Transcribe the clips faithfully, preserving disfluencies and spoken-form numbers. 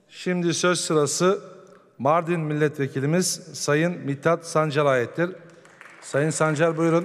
Şimdi söz sırası Mardin Milletvekilimiz Sayın Mithat Sancar'a aittir. Sayın Sancar, buyurun.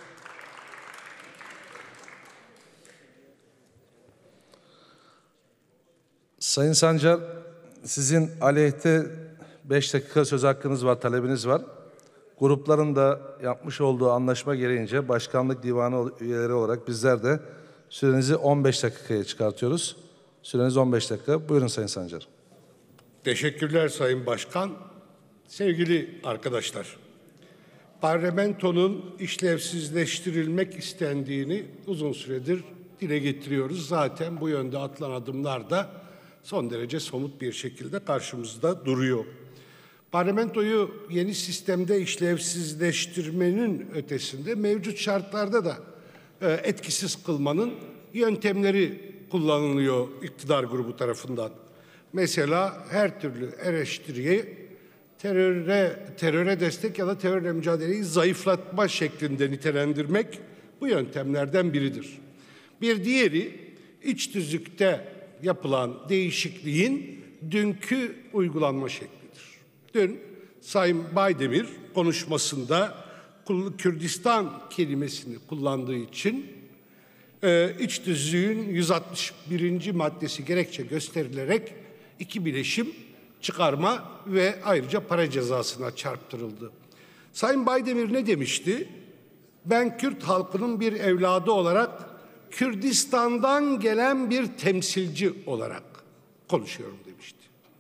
Sayın Sancar, sizin aleyhte beş dakika söz hakkınız var, talebiniz var. Grupların da yapmış olduğu anlaşma gereğince başkanlık divanı üyeleri olarak bizler de sürenizi on beş dakikaya çıkartıyoruz. Süreniz on beş dakika. Buyurun Sayın Sancar. Teşekkürler Sayın Başkan. Sevgili arkadaşlar, parlamentonun işlevsizleştirilmek istendiğini uzun süredir dile getiriyoruz. Zaten bu yönde atılan adımlar da son derece somut bir şekilde karşımızda duruyor. Parlamentoyu yeni sistemde işlevsizleştirmenin ötesinde mevcut şartlarda da etkisiz kılmanın yöntemleri kullanılıyor iktidar grubu tarafından. Mesela her türlü eleştiriyi teröre, teröre destek ya da terörle mücadeleyi zayıflatma şeklinde nitelendirmek bu yöntemlerden biridir. Bir diğeri iç tüzükte yapılan değişikliğin dünkü uygulanma şeklidir. Dün Sayın Baydemir konuşmasında Kürdistan kelimesini kullandığı için iç tüzüğün yüz altmış birinci maddesi gerekçe gösterilerek iki bileşim çıkarma ve ayrıca para cezasına çarptırıldı. Sayın Baydemir ne demişti? Ben Kürt halkının bir evladı olarak Kürdistan'dan gelen bir temsilci olarak konuşuyorum demişti.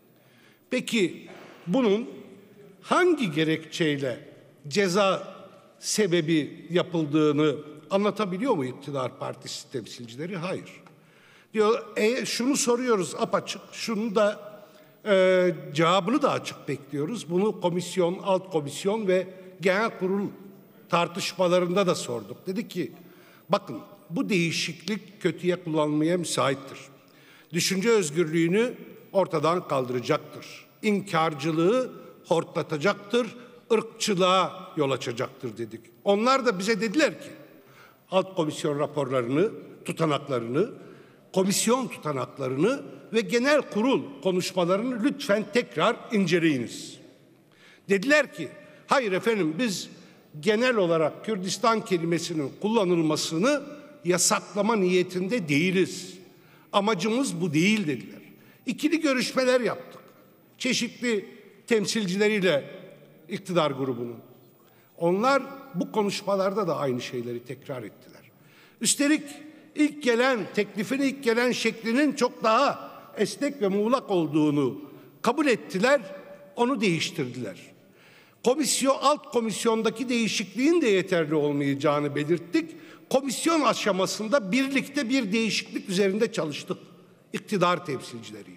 Peki bunun hangi gerekçeyle ceza sebebi yapıldığını anlatabiliyor mu iktidar partisi temsilcileri? Hayır. Diyor, e, şunu soruyoruz apaçık, şunu da e, cevabını da açık bekliyoruz. Bunu komisyon, alt komisyon ve genel kurul tartışmalarında da sorduk. Dedi ki, bakın bu değişiklik kötüye kullanmaya müsaittir. Düşünce özgürlüğünü ortadan kaldıracaktır. İnkarcılığı hortlatacaktır, ırkçılığa yol açacaktır dedik. Onlar da bize dediler ki, alt komisyon raporlarını, tutanaklarını, komisyon tutanaklarını ve genel kurul konuşmalarını lütfen tekrar inceleyiniz. Dediler ki, hayır efendim biz genel olarak Kürdistan kelimesinin kullanılmasını yasaklama niyetinde değiliz. Amacımız bu değil dediler. İkili görüşmeler yaptık. Çeşitli temsilcileriyle iktidar grubunun. Onlar bu konuşmalarda da aynı şeyleri tekrar ettiler. Üstelik ilk gelen, teklifin ilk gelen şeklinin çok daha esnek ve muğlak olduğunu kabul ettiler, onu değiştirdiler. Komisyon, alt komisyondaki değişikliğin de yeterli olmayacağını belirttik. Komisyon aşamasında birlikte bir değişiklik üzerinde çalıştık iktidar temsilcileriyle.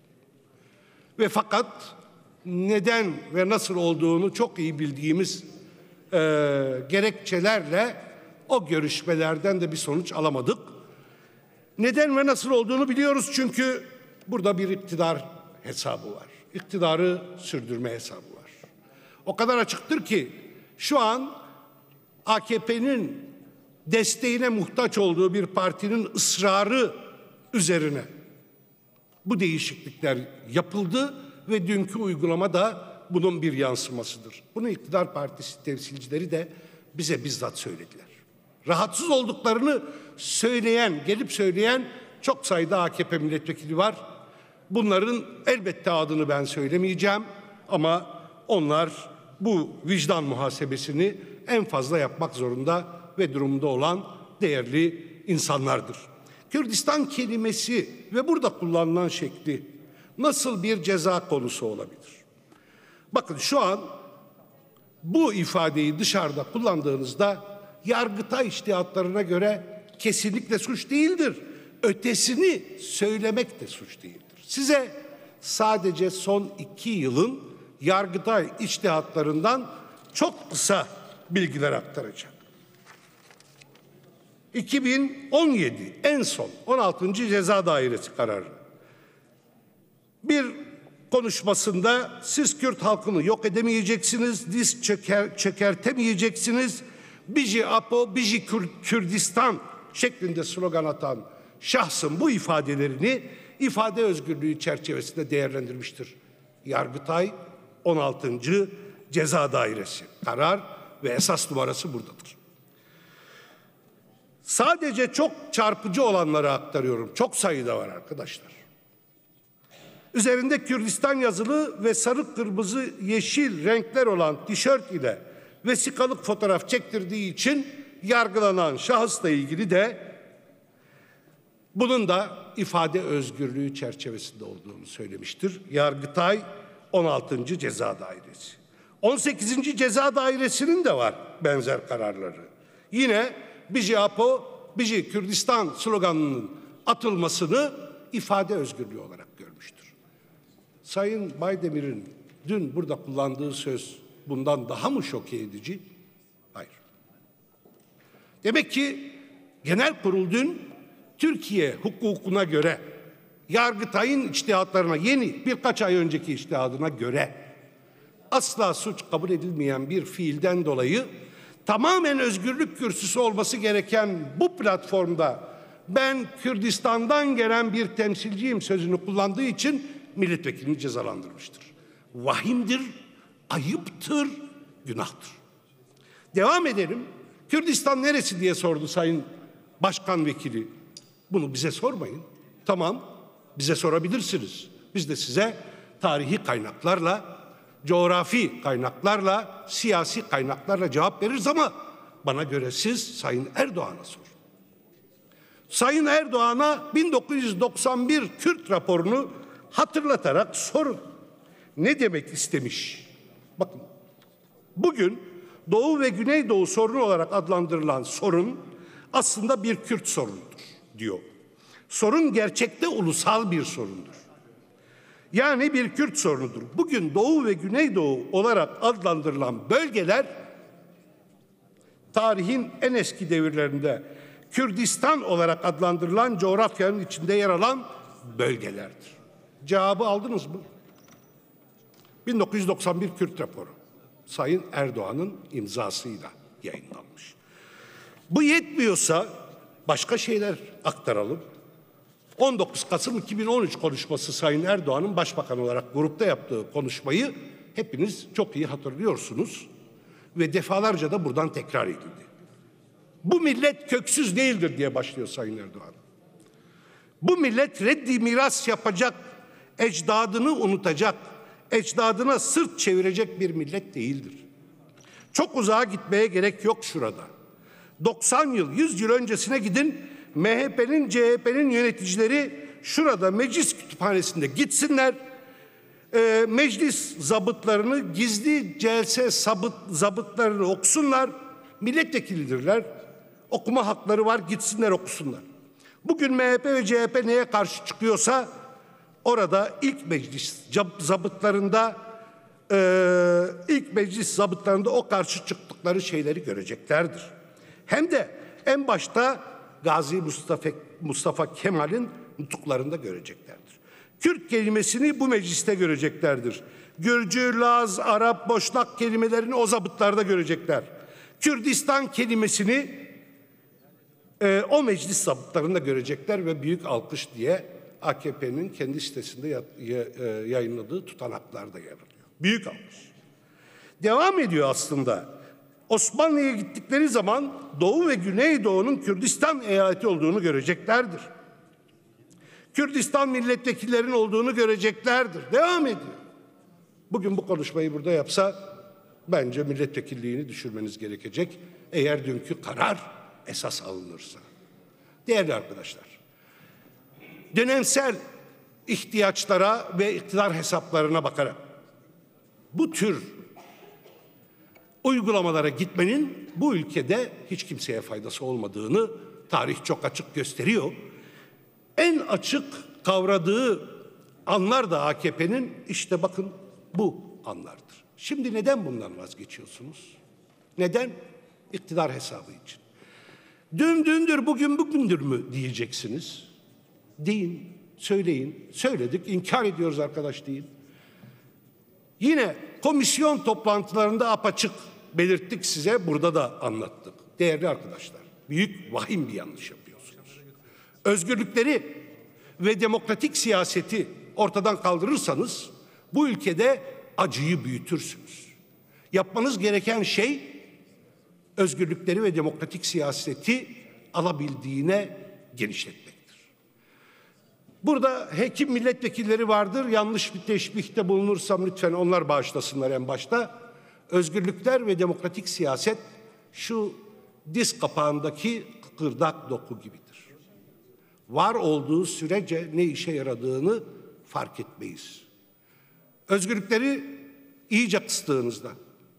Ve fakat neden ve nasıl olduğunu çok iyi bildiğimiz e, gerekçelerle o görüşmelerden de bir sonuç alamadık. Neden ve nasıl olduğunu biliyoruz çünkü burada bir iktidar hesabı var. İktidarı sürdürme hesabı var. O kadar açıktır ki şu an A K P'nin desteğine muhtaç olduğu bir partinin ısrarı üzerine bu değişiklikler yapıldı ve dünkü uygulama da bunun bir yansımasıdır. Bunu iktidar partisi temsilcileri de bize bizzat söylediler. Rahatsız olduklarını söyleyen, gelip söyleyen çok sayıda A K P milletvekili var. Bunların elbette adını ben söylemeyeceğim ama onlar bu vicdan muhasebesini en fazla yapmak zorunda ve durumda olan değerli insanlardır. Kürdistan kelimesi ve burada kullanılan şekli nasıl bir ceza konusu olabilir? Bakın şu an bu ifadeyi dışarıda kullandığınızda Yargıtay içtihatlarına göre kesinlikle suç değildir. Ötesini söylemek de suç değildir. Size sadece son iki yılın Yargıtay içtihatlarından çok kısa bilgiler aktaracağım. iki bin on yedi en son on altıncı Ceza Dairesi kararı. Bir konuşmasında siz Kürt halkını yok edemeyeceksiniz, diz çöker, çökertemeyeceksiniz, Biji Apo, Biji Kürdistan şeklinde slogan atan şahsın bu ifadelerini ifade özgürlüğü çerçevesinde değerlendirmiştir. Yargıtay on altıncı Ceza Dairesi. Karar ve esas numarası buradadır. Sadece çok çarpıcı olanları aktarıyorum. Çok sayıda var arkadaşlar. Üzerinde Kürdistan yazılı ve sarı, kırmızı, yeşil renkler olan tişört ile vesikalık fotoğraf çektirdiği için yargılanan şahısla ilgili de bunun da ifade özgürlüğü çerçevesinde olduğunu söylemiştir. Yargıtay on altıncı Ceza Dairesi. on sekizinci Ceza Dairesi'nin de var benzer kararları. Yine Biji Apo, Biji Kürdistan sloganının atılmasını ifade özgürlüğü olarak görmüştür. Sayın Baydemir'in dün burada kullandığı söz bundan daha mı şoke edici? Hayır. Demek ki genel kurul dün Türkiye hukukuna göre, Yargıtay'ın içtihatlarına, yeni birkaç ay önceki içtihadına göre asla suç kabul edilmeyen bir fiilden dolayı tamamen özgürlük kürsüsü olması gereken bu platformda ben Kürdistan'dan gelen bir temsilciyim sözünü kullandığı için milletvekilini cezalandırmıştır. Vahimdir, ayıptır, günahtır. Devam edelim. Kürdistan neresi diye sordu Sayın Başkan Vekili. Bunu bize sormayın. Tamam, bize sorabilirsiniz. Biz de size tarihi kaynaklarla, coğrafi kaynaklarla, siyasi kaynaklarla cevap veririz ama bana göre siz Sayın Erdoğan'a sorun. Sayın Erdoğan'a bin dokuz yüz doksan bir Kürt raporunu hatırlatarak sorun. Ne demek istemiş? Bakın, bugün Doğu ve Güneydoğu sorunu olarak adlandırılan sorun aslında bir Kürt sorunudur diyor. Sorun gerçekte ulusal bir sorundur. Yani bir Kürt sorunudur. Bugün Doğu ve Güneydoğu olarak adlandırılan bölgeler tarihin en eski devirlerinde Kürdistan olarak adlandırılan coğrafyanın içinde yer alan bölgelerdir. Cevabı aldınız mı? bin dokuz yüz doksan bir Kürt raporu. Sayın Erdoğan'ın imzasıyla yayınlanmış. Bu yetmiyorsa başka şeyler aktaralım. on dokuz Kasım iki bin on üç konuşması Sayın Erdoğan'ın başbakan olarak grupta yaptığı konuşmayı hepiniz çok iyi hatırlıyorsunuz ve defalarca da buradan tekrar edildi. Bu millet köksüz değildir diye başlıyor Sayın Erdoğan. Bu millet reddi miras yapacak, ecdadını unutacak, ecdadına sırt çevirecek bir millet değildir. Çok uzağa gitmeye gerek yok şurada. doksan yıl, yüz yıl öncesine gidin, M H P'nin, C H P'nin yöneticileri şurada meclis kütüphanesinde gitsinler, e, meclis zabıtlarını, gizli celse sabıt, zabıtlarını okusunlar, milletvekilidirler, okuma hakları var, gitsinler okusunlar. Bugün M H P ve C H P neye karşı çıkıyorsa orada ilk meclis zabıtlarında e, ilk meclis zabıtlarında o karşı çıktıkları şeyleri göreceklerdir. Hem de en başta Gazi Mustafa, Mustafa Kemal'in nutuklarında göreceklerdir. Kürt kelimesini bu mecliste göreceklerdir. Gürcü, Laz, Arap, Boşnak kelimelerini o zabıtlarda görecekler. Kürdistan kelimesini e, o meclis zabıtlarında görecekler ve büyük alkış diye A K P'nin kendi sitesinde ya, ya, e, yayınladığı tutanaklarda yer alıyor. Büyük alkış. Devam ediyor aslında. Osmanlı'ya gittikleri zaman Doğu ve Güneydoğu'nun Kürdistan eyaleti olduğunu göreceklerdir. Kürdistan milletvekillerinin olduğunu göreceklerdir. Devam ediyor. Bugün bu konuşmayı burada yapsa bence milletvekilliğini düşürmeniz gerekecek. Eğer dünkü karar esas alınırsa. Değerli arkadaşlar, dönemsel ihtiyaçlara ve iktidar hesaplarına bakarak bu tür uygulamalara gitmenin bu ülkede hiç kimseye faydası olmadığını tarih çok açık gösteriyor. En açık kavradığı anlar da A K P'nin işte bakın bu anlardır. Şimdi neden bundan vazgeçiyorsunuz? Neden? İktidar hesabı için. Dün dündür, bugün bugündür mü diyeceksiniz. Deyin, söyleyin. Söyledik, inkar ediyoruz arkadaş deyin. Yine komisyon toplantılarında apaçık belirttik size, burada da anlattık. Değerli arkadaşlar, büyük vahim bir yanlış yapıyorsunuz. Özgürlükleri ve demokratik siyaseti ortadan kaldırırsanız bu ülkede acıyı büyütürsünüz. Yapmanız gereken şey özgürlükleri ve demokratik siyaseti alabildiğine genişletmektir. Burada hekim milletvekilleri vardır. Yanlış bir teşbihte bulunursam lütfen onlar bağışlasınlar en başta. Özgürlükler ve demokratik siyaset şu diz kapağındaki kıkırdak doku gibidir. Var olduğu sürece ne işe yaradığını fark etmeyiz. Özgürlükleri iyice kıstığınızda,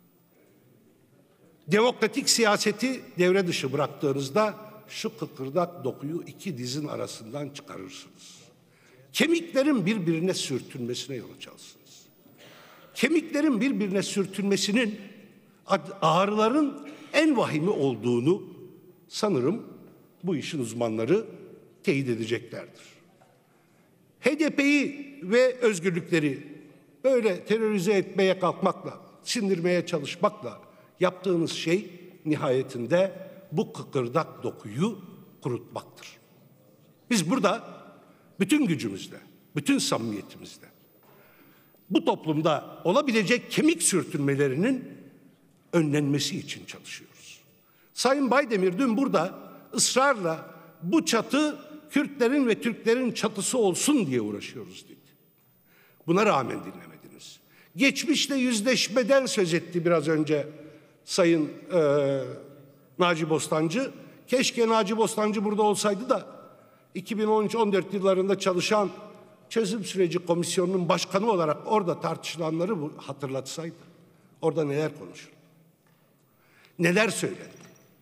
demokratik siyaseti devre dışı bıraktığınızda şu kıkırdak dokuyu iki dizin arasından çıkarırsınız. Kemiklerin birbirine sürtünmesine yol açarsınız. Kemiklerin birbirine sürtünmesinin ağrıların en vahimi olduğunu sanırım bu işin uzmanları teyit edeceklerdir. H D P'yi ve özgürlükleri böyle terörize etmeye kalkmakla, sindirmeye çalışmakla yaptığınız şey nihayetinde bu kıkırdak dokuyu kurutmaktır. Biz burada bütün gücümüzle, bütün samimiyetimizle bu toplumda olabilecek kemik sürtünmelerinin önlenmesi için çalışıyoruz. Sayın Baydemir dün burada ısrarla bu çatı Kürtlerin ve Türklerin çatısı olsun diye uğraşıyoruz dedi. Buna rağmen dinlemediniz. Geçmişle yüzleşmeden söz etti biraz önce Sayın e, Naci Bostancı. Keşke Naci Bostancı burada olsaydı da iki bin on üç on dört yıllarında çalışan çözüm süreci komisyonunun başkanı olarak orada tartışılanları hatırlatsaydı. Orada neler konuşuldu? Neler söyledi?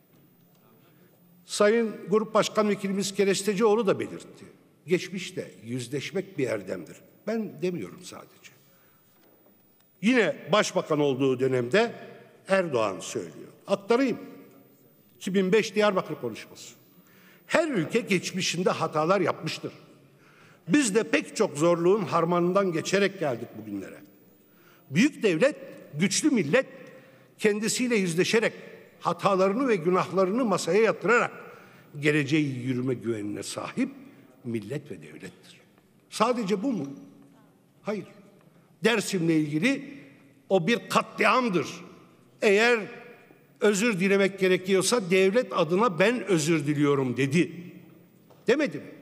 Sayın Grup Başkan Vekilimiz Kerestecioğlu da belirtti. Geçmişte yüzleşmek bir erdemdir. Ben demiyorum sadece. Yine başbakan olduğu dönemde Erdoğan söylüyor. Aktarayım. iki bin beş Diyarbakır konuşması. Her ülke geçmişinde hatalar yapmıştır. Biz de pek çok zorluğun harmanından geçerek geldik bugünlere. Büyük devlet, güçlü millet kendisiyle yüzleşerek, hatalarını ve günahlarını masaya yatırarak geleceği yürüme güvenine sahip millet ve devlettir. Sadece bu mu? Hayır. Dersim'le ilgili o bir katliamdır. Eğer özür dilemek gerekiyorsa devlet adına ben özür diliyorum dedi. Demedi mi?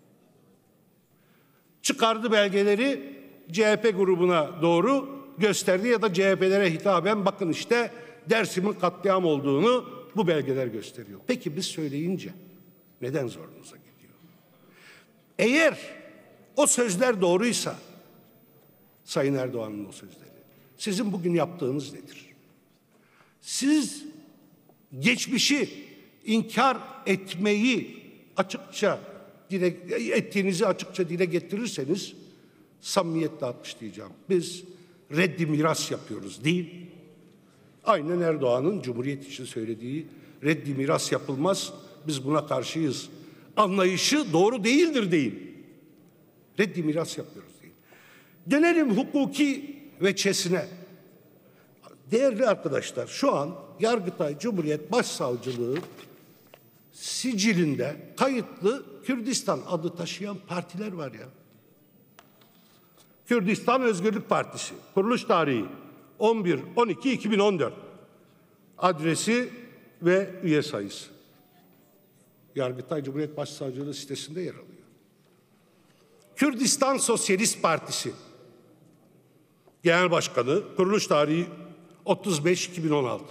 Çıkardı belgeleri C H P grubuna doğru gösterdi ya da C H P'lere hitaben bakın işte Dersim'in katliam olduğunu bu belgeler gösteriyor. Peki biz söyleyince neden zorunuza gidiyor? Eğer o sözler doğruysa Sayın Erdoğan'ın o sözleri, sizin bugün yaptığınız nedir? Siz geçmişi inkar etmeyi açıkça dile, ettiğinizi açıkça dile getirirseniz samimiyetle alkışlayacağım. Biz reddi miras yapıyoruz değil. Aynen Erdoğan'ın Cumhuriyet için söylediği reddi miras yapılmaz, biz buna karşıyız anlayışı doğru değildir değil. Reddi miras yapıyoruz değil. Dönelim hukuki veçesine. Değerli arkadaşlar, şu an Yargıtay Cumhuriyet Başsavcılığı sicilinde kayıtlı Kürdistan adı taşıyan partiler var ya. Kürdistan Özgürlük Partisi, kuruluş tarihi on bir on iki iki bin on dört, adresi ve üye sayısı. Yargıtay Cumhuriyet Başsavcılığı sitesinde yer alıyor. Kürdistan Sosyalist Partisi, Genel Başkanı, kuruluş tarihi otuz beş iki bin on altı.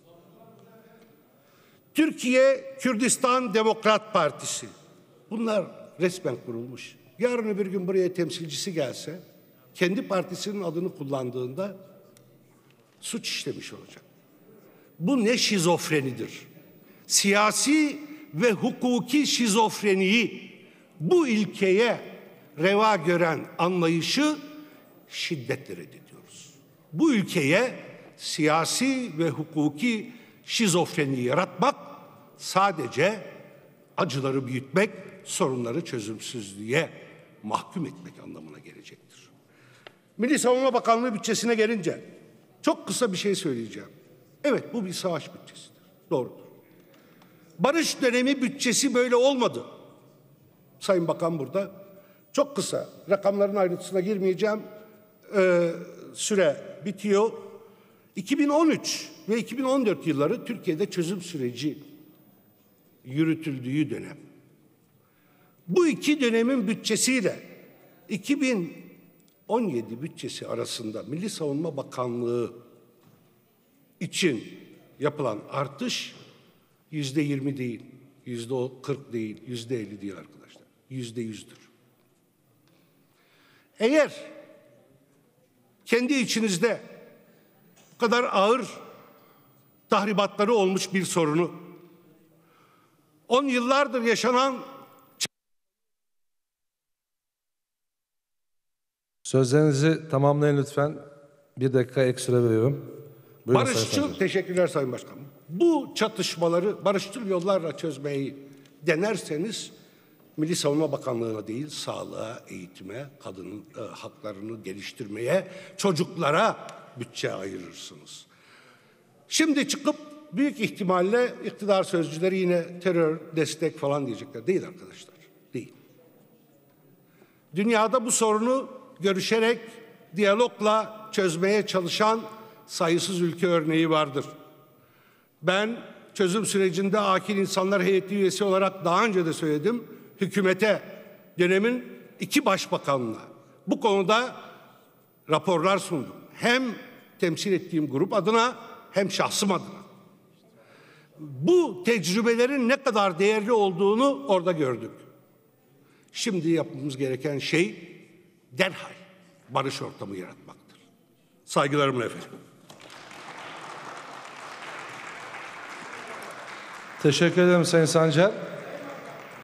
Türkiye Kürdistan Demokrat Partisi. Bunlar resmen kurulmuş. Yarın öbür gün buraya temsilcisi gelse, kendi partisinin adını kullandığında suç işlemiş olacak. Bu ne şizofrenidir? Siyasi ve hukuki şizofreniyi bu ilkeye reva gören anlayışı şiddetle reddediyoruz. Bu ülkeye siyasi ve hukuki şizofreni yaratmak sadece acıları büyütmek, sorunları çözümsüzlüğe mahkum etmek anlamına gelecektir. Milli Savunma Bakanlığı bütçesine gelince çok kısa bir şey söyleyeceğim. Evet, bu bir savaş bütçesidir. Doğrudur. Barış dönemi bütçesi böyle olmadı. Sayın Bakan burada. Çok kısa, rakamların ayrıntısına girmeyeceğim. Ee, süre bitiyor. iki bin on üç ve iki bin on dört yılları Türkiye'de çözüm süreci yürütüldüğü dönem. Bu iki dönemin bütçesiyle iki bin on yedi bütçesi arasında Milli Savunma Bakanlığı için yapılan artış yüzde yirmi değil, yüzde kırk değil, yüzde elli değil arkadaşlar. Yüzde yüzdür. Eğer kendi içinizde bu kadar ağır tahribatları olmuş bir sorunu, on yıllardır yaşanan Sözlerinizi tamamlayın lütfen. Bir dakika ek süre veriyorum. Buyurun Sayın barışçıl, Sancak. teşekkürler Sayın Başkanım. Bu çatışmaları barışçıl yollarla çözmeyi denerseniz Milli Savunma Bakanlığı'na değil, sağlığa, eğitime, kadının e, haklarını geliştirmeye, çocuklara bütçe ayırırsınız. Şimdi çıkıp büyük ihtimalle iktidar sözcüleri yine terör, destek falan diyecekler. Değil arkadaşlar, değil. Dünyada bu sorunu görüşerek, diyalogla çözmeye çalışan sayısız ülke örneği vardır. Ben çözüm sürecinde akil insanlar heyeti üyesi olarak daha önce de söyledim, hükümete, dönemin iki başbakanına bu konuda raporlar sundum. Hem temsil ettiğim grup adına hem şahsım adına. Bu tecrübelerin ne kadar değerli olduğunu orada gördük. Şimdi yapmamız gereken şey derhal barış ortamı yaratmaktır. Saygılarımla efendim. Teşekkür ederim Sayın Sancar.